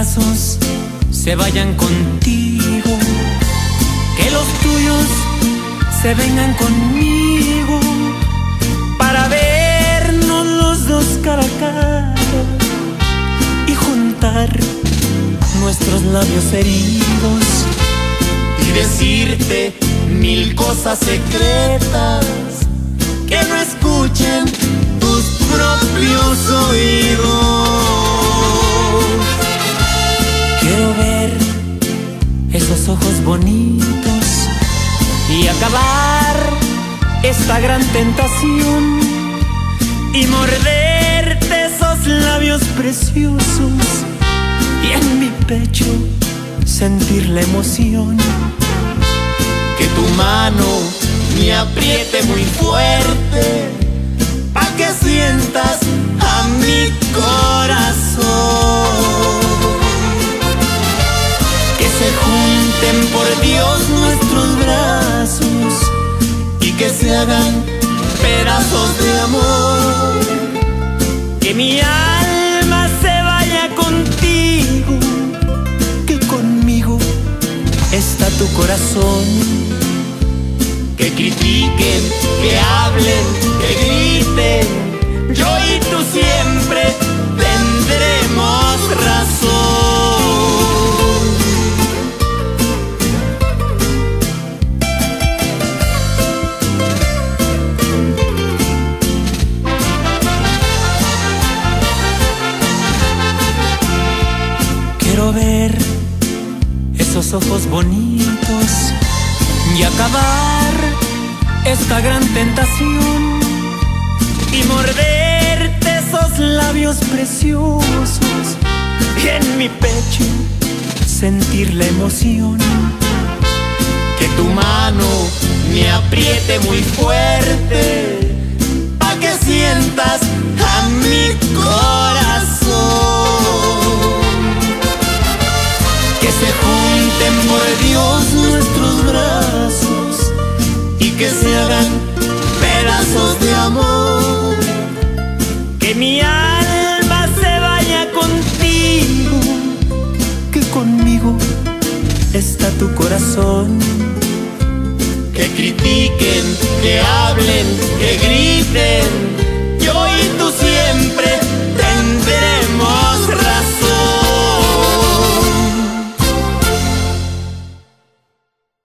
brazos se vayan contigo, que los tuyos se vengan conmigo, para vernos los dos cara a cara y juntar nuestros labios heridos y decirte mil cosas secretas que no escuchen tus propios oídos. Quiero ver esos ojos bonitos y acabar esta gran tentación y morderte esos labios preciosos y en mi pecho sentir la emoción. Que tu mano me apriete muy fuerte pa' que sientas a mi corazón. Que se junten por Dios nuestros brazos y que se hagan pedazos de amor. Que mi alma se vaya contigo, que conmigo está tu corazón. Que critiquen, que hablen, que griten, yo y tú siempre tendremos razón. Quiero ver esos ojos bonitos y acabar esta gran tentación y morderte esos labios preciosos y en mi pecho sentir la emoción. Que tu mano me apriete muy fuerte pa' que sientas a mi corazón. Que se junten por Dios nuestros brazos y que se hagan pedazos de amor. Que mi alma se vaya contigo, que conmigo está tu corazón. Que critiquen, que hablen, que griten, yo y tú siempre